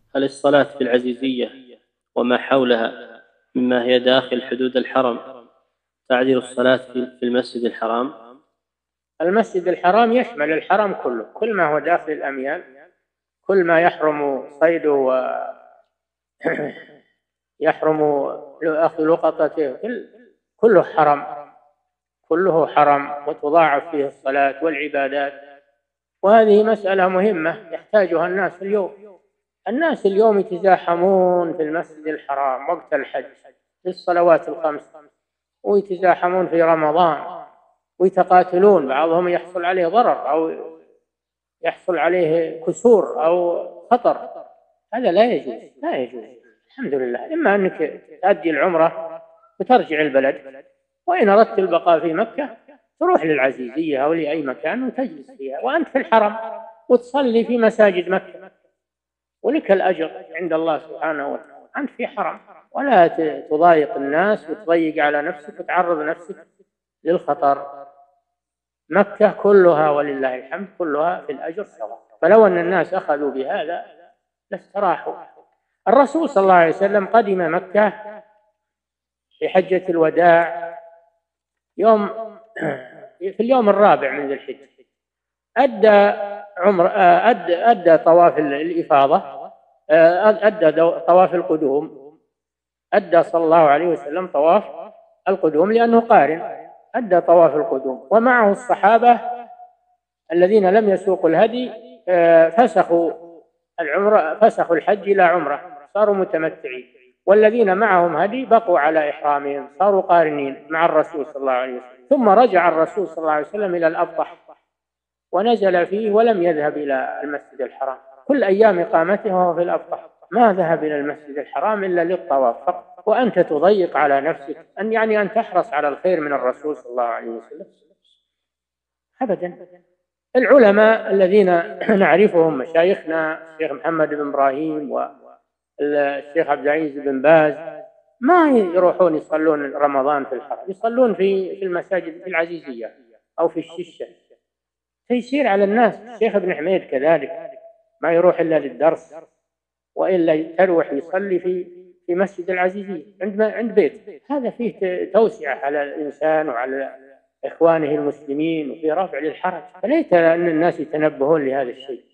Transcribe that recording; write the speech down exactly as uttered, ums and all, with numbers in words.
هل الصلاة في العزيزية وما حولها مما هي داخل حدود الحرم تعديل الصلاة في المسجد الحرام؟ المسجد الحرام يشمل الحرم كله، كل ما هو داخل الأميال، كل ما يحرم صيده ويحرم أخذ لقطته كله حرم، كله حرم، وتضاعف فيه الصلاة والعبادات. وهذه مسألة مهمة يحتاجها الناس اليوم. الناس اليوم يتزاحمون في المسجد الحرام وقت الحج في الصلوات الخمس، ويتزاحمون في رمضان، ويتقاتلون، بعضهم يحصل عليه ضرر أو يحصل عليه كسور أو خطر. هذا لا يجوز، لا يجوز. الحمد لله، إما أنك تؤدي العمرة وترجع البلد، وإن أردت البقاء في مكة تروح للعزيزية أو لأي مكان وتجلس فيها وأنت في الحرم، وتصلي في مساجد مكة، ولك الأجر عند الله سبحانه وتعالى. أنت في حرم، ولا تضايق الناس وتضيق على نفسك وتعرض نفسك للخطر. مكة كلها ولله الحمد كلها في الأجر سواء، فلو أن الناس أخذوا بهذا لاستراحوا. الرسول صلى الله عليه وسلم قدم مكة في حجة الوداع يوم في اليوم الرابع من ذي الحجة، أدى عمر أدى, أدى طواف الإفاضة، أدى طواف القدوم، أدى صلى الله عليه وسلم طواف القدوم لأنه قارن، أدى طواف القدوم، ومعه الصحابة الذين لم يسوقوا الهدي فسخوا العمرة، فسخوا الحج إلى عمرة، صاروا متمتعين، والذين معهم هدي بقوا على إحرامهم، صاروا قارنين مع الرسول صلى الله عليه وسلم. ثم رجع الرسول صلى الله عليه وسلم إلى الأبطح ونزل فيه ولم يذهب إلى المسجد الحرام، كل أيام إقامته وهو في الأبطح، ما ذهب إلى المسجد الحرام إلا للطواف فقط. وأنت تضيق على نفسك أن يعني أن تحرص على الخير من الرسول صلى الله عليه وسلم؟ أبدا. العلماء الذين نعرفهم مشايخنا الشيخ محمد بن إبراهيم والشيخ عبد العزيز بن باز ما يروحون يصلون رمضان في الحرم، يصلون في في المساجد في العزيزية أو في الششة، تيسير على الناس. الشيخ ابن حميد كذلك ما يروح إلا للدرس، وإلا تروح يصلي في في مسجد العزيزية عند عند بيت. هذا فيه توسعة على الإنسان وعلى إخوانه المسلمين وفي رفع للحرج، فليت أن الناس يتنبهون لهذا الشيء.